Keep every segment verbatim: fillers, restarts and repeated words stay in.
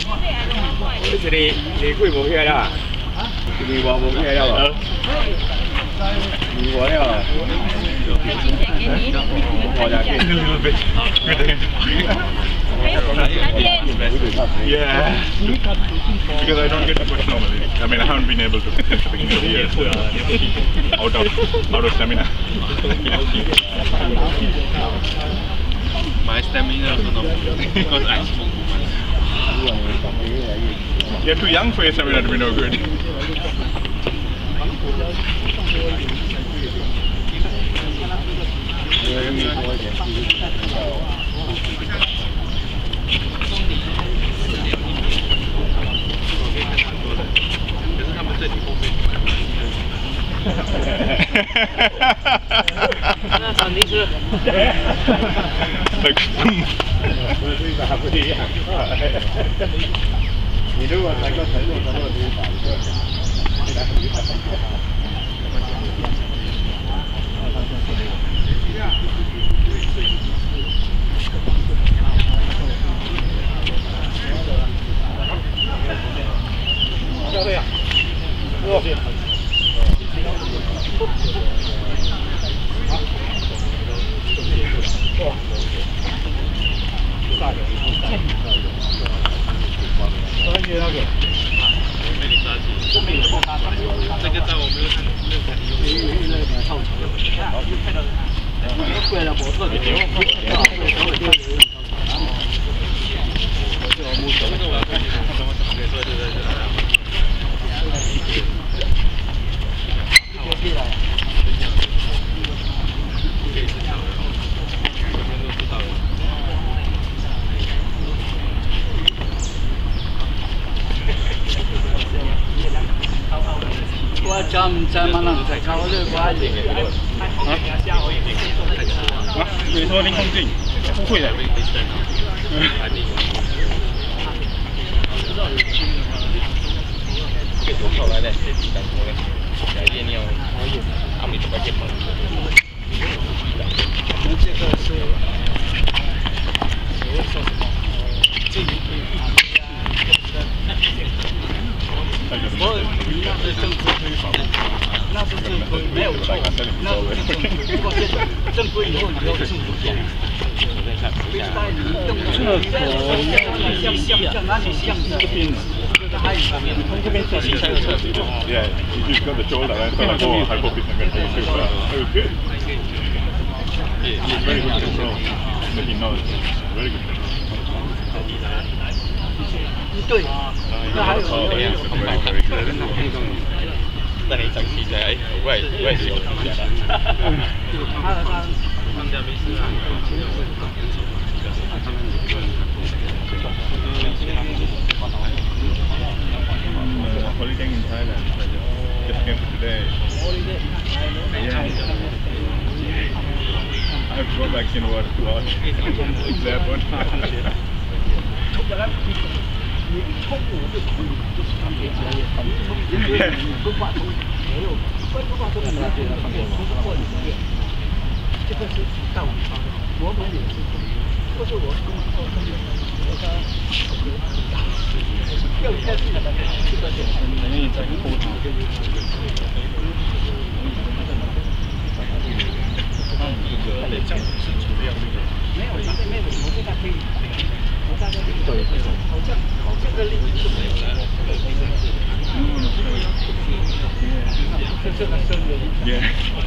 你是你你几无起来啦？你我无起来了吧？你我了。我来给你。Yeah. Because I don't get to push normally. I mean, I haven't been able to for the years uh, out of out of stamina. My stamina is not because I smoke too much. You're too young for your stamina to be no good. 那肯定是。 你如果能够承受承受这些法律，教练，多少？而且那个， 被你杀死，这个在我没有看，没有看。因为那个超强的，好，就配了，贵了模特的，不用，不用，不用，不用。这个木头，这个我看你，对对对对。可以了。可以是跳的，每天都知道的。我讲唔知嘛，能在搞这个关系。啊？ 啊？委托零空镜，不会的。这多少来的？这几张多嘞？来验尿，他们怎么验嘛？ 这个是，我说什么？这个我你那是正规推广，那是正规，没有错，那是正规。不过现在正规以后你要自主做。对待你动厕所，像像像哪里像这边？它有方面，从这边走进才有厕所。 Yeah, you've got the shoulder and so I hope it's not going to take too far. It was good. He's very good control, but he knows. Very good control. 对，那还有 very good. 那你长期在，我也我也是有长期的。 他他放假没事啊。 Holiday in Thailand. Just came for today. Yeah. I have to go back in what to watch. That one. 你一冲我就可以，就是他们专业，因为不挂冲，没有，不不挂冲的，这个方面冲不过你的，这个是到我方面，我们也是冲，不是我冲到冲的，我说要开始了，这个是很容易在后头。他的讲是主要这个，没有，他没有，我现在可以。对，好像好像这个力是没有的。嗯，这这个声音。 Yeah.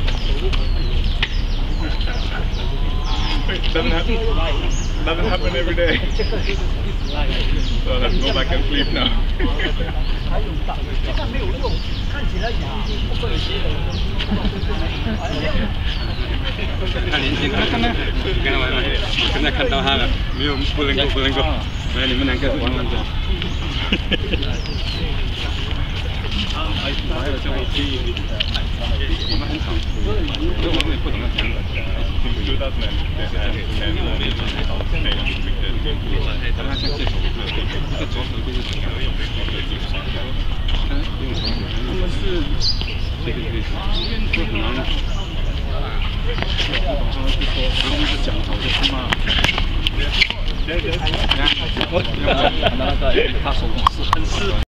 Doesn't happen. Doesn't happen every day. So I have to go back and sleep now. 还有打，现在没有用，看起来已经不会接了。 看年轻，看看，跟他玩玩，现在看到他了，没有不能够不能够，没有你们两个是玩玩的。还有这位机，我们很少，因为我们也不懂得讲的。 two thousand ten, 因为我们也很少每个 week 的天赋，但他像这手这左手就是怎样用他们是对对对，就很难。他们是说，他们是讲好的是吗？ 行行行，我看到那个他手是很湿。